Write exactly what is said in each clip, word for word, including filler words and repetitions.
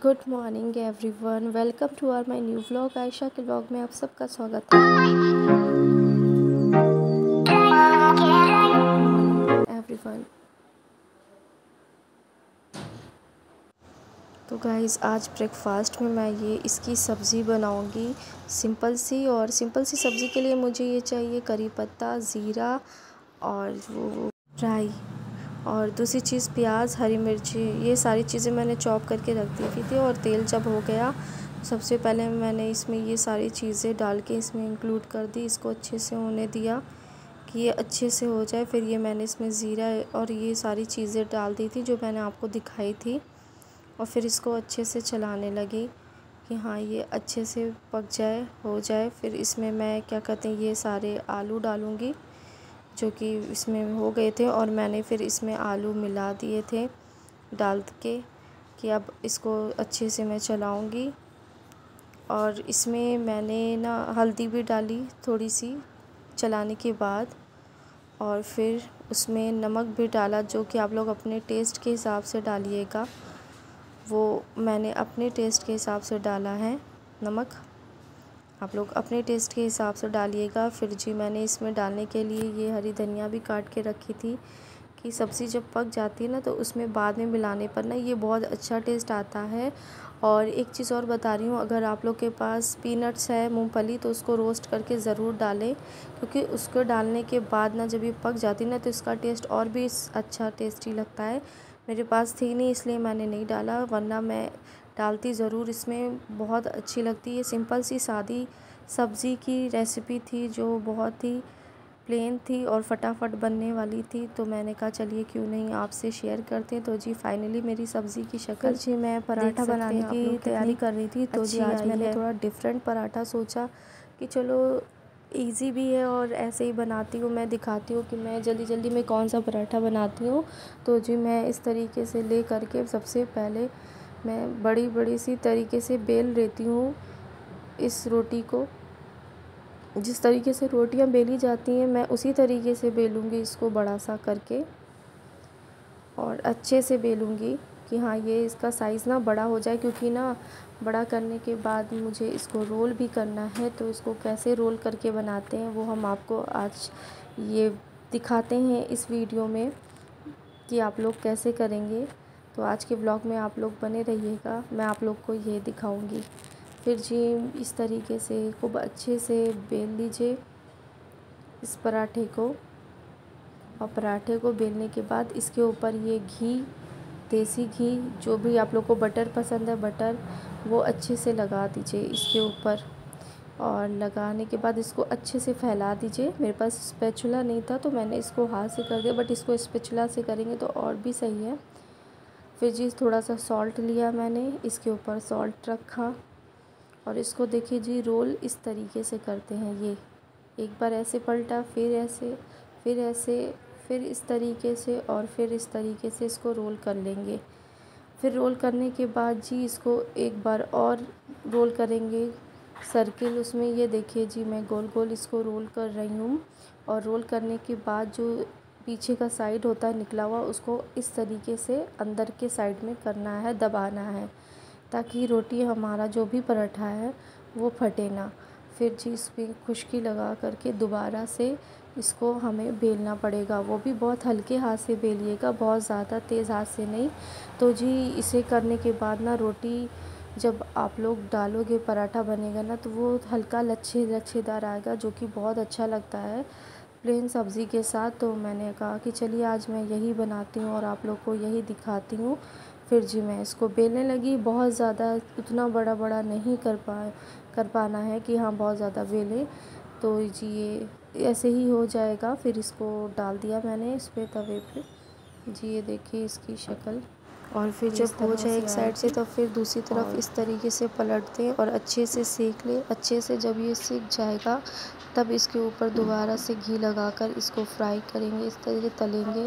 Good morning everyone, welcome to our my new vlog. Ayesha के vlog में आप सबका स्वागत है। एवरीवन, तो गाइज़ आज ब्रेकफास्ट में मैं ये इसकी सब्ज़ी बनाऊंगी, सिंपल सी। और सिंपल सी सब्ज़ी के लिए मुझे ये चाहिए करी पत्ता, ज़ीरा और वो राई, और दूसरी चीज़ प्याज, हरी मिर्ची। ये सारी चीज़ें मैंने चॉप करके रख दी थी, थी और तेल जब हो गया सबसे पहले मैंने इसमें ये सारी चीज़ें डाल के इसमें इंक्लूड कर दी। इसको अच्छे से होने दिया कि ये अच्छे से हो जाए। फिर ये मैंने इसमें ज़ीरा और ये सारी चीज़ें डाल दी थी जो मैंने आपको दिखाई थी, और फिर इसको अच्छे से चलाने लगी कि हाँ ये अच्छे से पक जाए, हो जाए। फिर इसमें मैं क्या कहते हैं ये सारे आलू डालूँगी जो कि इसमें हो गए थे, और मैंने फिर इसमें आलू मिला दिए थे डाल के कि अब इसको अच्छे से मैं चलाऊँगी। और इसमें मैंने ना हल्दी भी डाली थोड़ी सी चलाने के बाद, और फिर उसमें नमक भी डाला जो कि आप लोग अपने टेस्ट के हिसाब से डालिएगा। वो मैंने अपने टेस्ट के हिसाब से डाला है नमक, आप लोग अपने टेस्ट के हिसाब से डालिएगा। फिर जी मैंने इसमें डालने के लिए ये हरी धनिया भी काट के रखी थी कि सब्ज़ी जब पक जाती है ना तो उसमें बाद में मिलाने पर ना ये बहुत अच्छा टेस्ट आता है। और एक चीज़ और बता रही हूँ, अगर आप लोग के पास पीनट्स है, मूंगफली, तो उसको रोस्ट करके ज़रूर डालें, क्योंकि उसको डालने के बाद ना जब ये पक जाती है ना तो इसका टेस्ट और भी अच्छा टेस्टी लगता है। मेरे पास थी नहीं इसलिए मैंने नहीं डाला, वरना मैं डालती ज़रूर इसमें, बहुत अच्छी लगती है। सिंपल सी सादी सब्ज़ी की रेसिपी थी जो बहुत ही प्लेन थी और फटाफट बनने वाली थी, तो मैंने कहा चलिए क्यों नहीं आपसे शेयर करते हैं। तो जी फाइनली मेरी सब्ज़ी की शक्ल जी मैं पराठा बनाने की तैयारी कर रही थी, तो जी आज मैंने थोड़ा डिफरेंट पराठा सोचा कि चलो इजी भी है और ऐसे ही बनाती हूँ, मैं दिखाती हूँ कि मैं जल्दी जल्दी में कौन सा पराठा बनाती हूँ। तो जी मैं इस तरीके से ले करके सबसे पहले मैं बड़ी बड़ी सी तरीके से बेल लेती हूँ इस रोटी को। जिस तरीके से रोटियां बेली जाती हैं मैं उसी तरीके से बेलूँगी इसको, बड़ा सा करके, और अच्छे से बेलूँगी कि हाँ ये इसका साइज़ ना बड़ा हो जाए, क्योंकि ना बड़ा करने के बाद मुझे इसको रोल भी करना है। तो इसको कैसे रोल करके बनाते हैं वो हम आपको आज ये दिखाते हैं इस वीडियो में कि आप लोग कैसे करेंगे। तो आज के ब्लॉग में आप लोग बने रहिएगा, मैं आप लोग को ये दिखाऊंगी। फिर जी इस तरीके से खूब अच्छे से बेल लीजिए इस पराठे को, और पराठे को बेलने के बाद इसके ऊपर ये घी, देसी घी, जो भी आप लोग को बटर पसंद है बटर, वो अच्छे से लगा दीजिए इसके ऊपर। और लगाने के बाद इसको अच्छे से फैला दीजिए। मेरे पास स्पैचुला नहीं था तो मैंने इसको हाथ से कर दिया, बट इसको स्पैचुला से करेंगे तो और भी सही है। फिर जी थोड़ा सा सॉल्ट लिया मैंने, इसके ऊपर सॉल्ट रखा, और इसको देखिए जी रोल इस तरीके से करते हैं। ये एक बार ऐसे पलटा, फिर ऐसे, फिर ऐसे, फिर इस तरीके से, और फिर इस तरीके से इसको रोल कर लेंगे। फिर रोल करने के बाद जी इसको एक बार और रोल करेंगे सर्किल उसमें। ये देखिए जी मैं गोल गोल इसको रोल कर रही हूँ, और रोल करने के बाद जो पीछे का साइड होता है निकला हुआ, उसको इस तरीके से अंदर के साइड में करना है, दबाना है, ताकि रोटी हमारा जो भी पराठा है वो फटे ना। फिर जी इस पर खुश्की लगा करके दोबारा से इसको हमें बेलना पड़ेगा, वो भी बहुत हल्के हाथ से बेलिएगा, बहुत ज़्यादा तेज़ हाथ से नहीं। तो जी इसे करने के बाद ना रोटी जब आप लोग डालोगे, पराठा बनेगा ना, तो वो हल्का लच्छे लच्छेदार आएगा, जो कि बहुत अच्छा लगता है प्लेन सब्ज़ी के साथ। तो मैंने कहा कि चलिए आज मैं यही बनाती हूँ और आप लोग को यही दिखाती हूँ। फिर जी मैं इसको बेलने लगी, बहुत ज़्यादा उतना बड़ा बड़ा नहीं कर पा कर पाना है कि हाँ बहुत ज़्यादा बेलें। तो जी ये ऐसे ही हो जाएगा। फिर इसको डाल दिया मैंने इस पे तवे पे। जी ये देखिए इसकी शक्ल। और फिर जब हो जाए एक साइड से तब फिर दूसरी तरफ इस तरीके से पलट दें और अच्छे से सेक लें। अच्छे से जब ये सीख जाएगा तब इसके ऊपर दोबारा से घी लगाकर इसको फ्राई करेंगे, इस तरीके तलेंगे,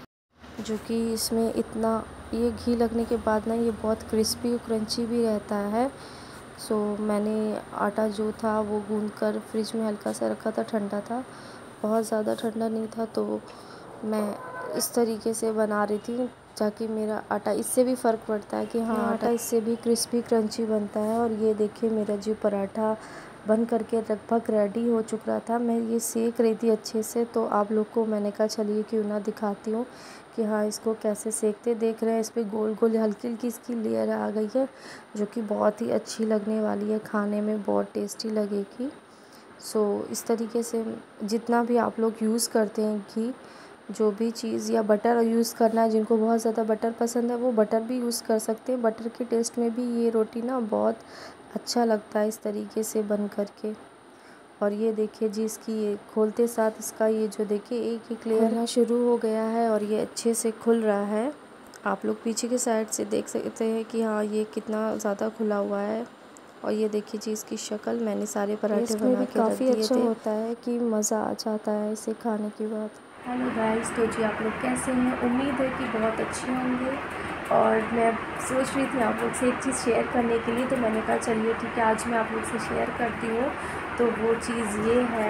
जो कि इसमें इतना ये घी लगने के बाद ना ये बहुत क्रिस्पी और क्रंची भी रहता है। सो मैंने आटा जो था वो गूंद कर फ्रिज में हल्का सा रखा था, ठंडा था, बहुत ज़्यादा ठंडा नहीं था। तो मैं इस तरीके से बना रही थी ताकि मेरा आटा, इससे भी फ़र्क पड़ता है कि हाँ आटा इससे भी क्रिस्पी क्रंची बनता है। और ये देखिए मेरा जो पराठा बन करके लगभग रेडी हो चुका था। मैं ये सेक रही थी अच्छे से, तो आप लोग को मैंने कहा चलिए क्यों ना दिखाती हूँ कि हाँ इसको कैसे सेकते। देख रहे हैं इस पर गोल गोल हल्की हल्की इसकी लेयर आ गई है, जो कि बहुत ही अच्छी लगने वाली है, खाने में बहुत टेस्टी लगेगी। सो इस तरीके से जितना भी आप लोग यूज़ करते हैं घी, जो भी चीज़ या बटर यूज़ करना है, जिनको बहुत ज़्यादा बटर पसंद है वो बटर भी यूज़ कर सकते हैं। बटर के टेस्ट में भी ये रोटी ना बहुत अच्छा लगता है इस तरीके से बन कर के। और ये देखिए जी, इसकी ये खोलते साथ इसका ये जो देखिए एक एक लेयर खुलना शुरू हो गया है और ये अच्छे से खुल रहा है। आप लोग पीछे के साइड से देख सकते हैं कि हाँ ये कितना ज़्यादा खुला हुआ है। और ये देखिए जी इसकी शक्ल, मैंने सारे पराठे बना के काफ़ी अच्छा होता है कि मज़ा आ जाता है इसे खाने के बाद। हेलो गाइस, तो जी आप लोग कैसे हैं? उम्मीद है कि बहुत अच्छे होंगे। और मैं सोच रही थी आप लोग से एक चीज़ शेयर करने के लिए, तो मैंने कहा चलिए ठीक है आज मैं आप लोग से शेयर करती हूँ। तो वो चीज़ ये है,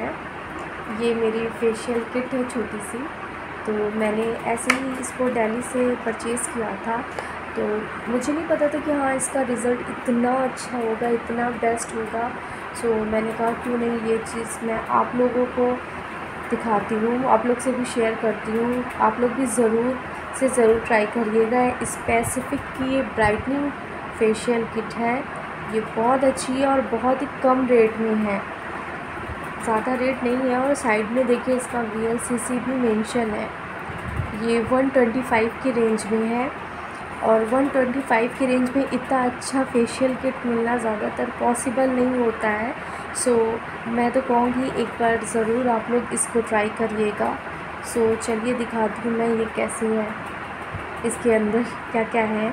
ये मेरी फेशियल किट है छोटी सी। तो मैंने ऐसे ही इसको दिल्ली से परचेज़ किया था। तो मुझे नहीं पता था कि हाँ इसका रिज़ल्ट इतना अच्छा होगा, इतना बेस्ट होगा। सो मैंने कहा क्यों नहीं ये चीज़ मैं आप लोगों को दिखाती हूँ, आप लोग से भी शेयर करती हूँ। आप लोग भी ज़रूर से ज़रूर ट्राई करिएगा। स्पेसिफ़िक की ये ब्राइटनिंग फेशियल किट है, ये बहुत अच्छी है और बहुत ही कम रेट में है, ज़्यादा रेट नहीं है। और साइड में देखिए इसका वी एल सी सी भी मेंशन है। ये वन ट्वेंटी फाइव की रेंज में है और वन ट्वेंटी फाइव की रेंज में इतना अच्छा फेशियल किट मिलना ज़्यादातर पॉसिबल नहीं होता है। सो so, मैं तो कहूँगी एक बार ज़रूर आप लोग इसको ट्राई करिएगा। सो so, चलिए दिखाती हूँ मैं ये कैसे है, इसके अंदर क्या क्या है।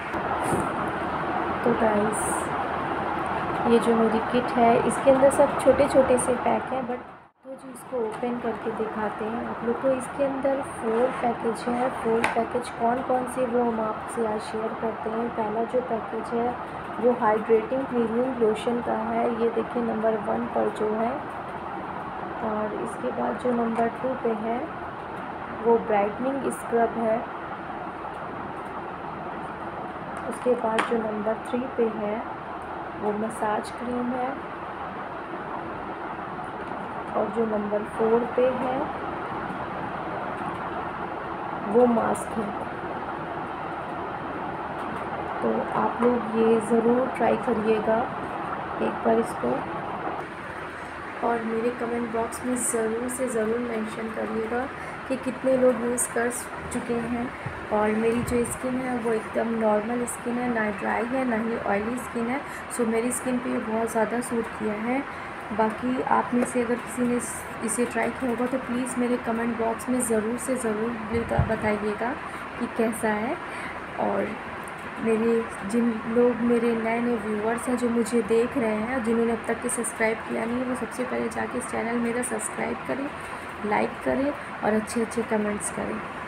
तो गाइस ये जो मेरी किट है इसके अंदर सब छोटे छोटे से पैक हैं, बट तो जी इसको ओपन करके दिखाते हैं आप लोग को। इसके अंदर फोर पैकेज है। फोर पैकेज कौन कौन से वो हम आपसे आज शेयर करते हैं। पहला जो पैकेज है वो हाइड्रेटिंग क्लीनिंग लोशन का है, ये देखिए नंबर वन पर जो है। और इसके बाद जो नंबर टू पे है वो ब्राइटनिंग स्क्रब है। उसके बाद जो नंबर थ्री पे है वो मसाज क्रीम है। और जो नंबर फोर पे है वो मास्क है। तो आप लोग ये ज़रूर ट्राई करिएगा एक बार इसको, और मेरे कमेंट बॉक्स में ज़रूर से ज़रूर मेंशन करिएगा कि कितने लोग यूज़ कर चुके हैं। और मेरी जो स्किन है वो एकदम नॉर्मल स्किन है, ना ड्राई है ना ही ऑयली स्किन है। सो मेरी स्किन पे ये बहुत ज़्यादा सूट किया है। बाकी आप में से अगर किसी ने इसे ट्राई किया होगा तो प्लीज़ मेरे कमेंट बॉक्स में ज़रूर से ज़रूर बताइएगा कि कैसा है। और मेरे जिन लोग मेरे नए नए व्यूअर्स हैं जो मुझे देख रहे हैं, जिन्होंने अब तक के सब्सक्राइब किया नहीं है, वो सबसे पहले जाके इस चैनल मेरा सब्सक्राइब करें, लाइक करें और अच्छे अच्छे कमेंट्स करें।